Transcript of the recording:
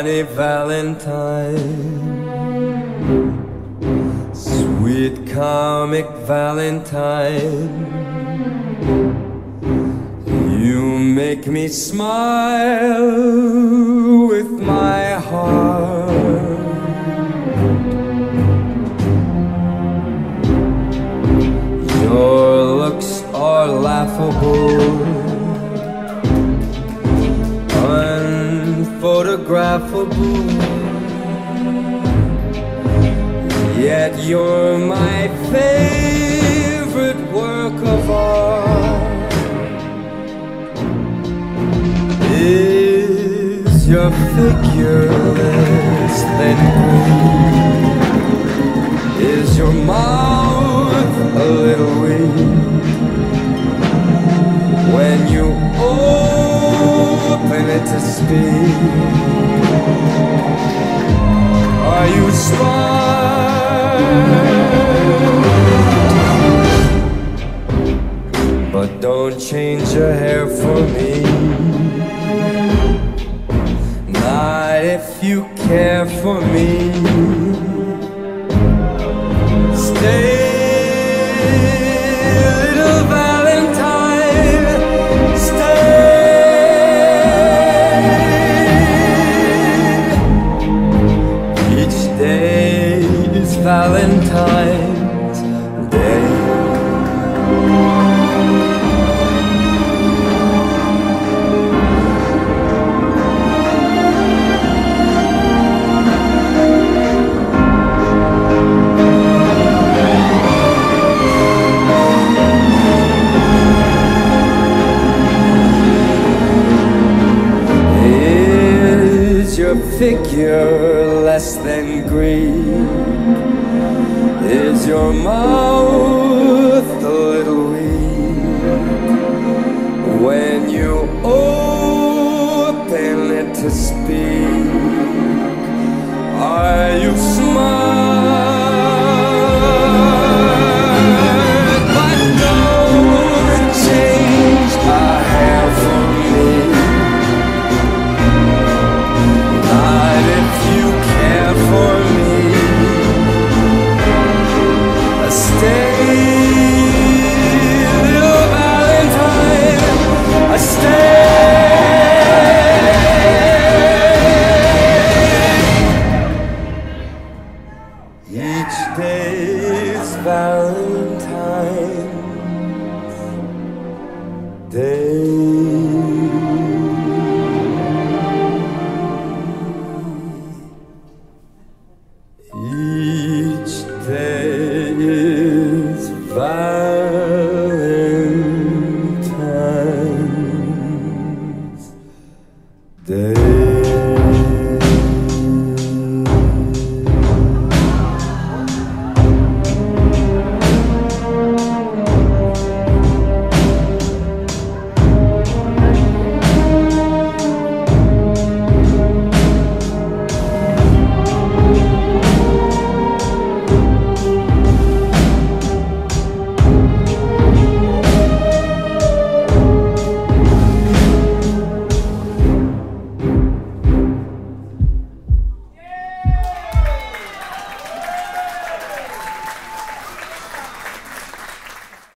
funny Valentine, sweet comic Valentine. You make me smile with my heart. Your looks are laughable, unphotographable, yet you're my favorite work of art. Is your figure less than green? Is your mouth a little weak when you open it to speak? Are you smart? But don't change your hair for me, not if you care for me. Stay, little Valentine, stay. Each day is Valentine's Day. Your figure less than green? Is your mouth a little weak when you open it to speak? Are you smart? But don't change a hair for me, not if you care for me. Stay, little Valentine, stay. Each day is Valentine.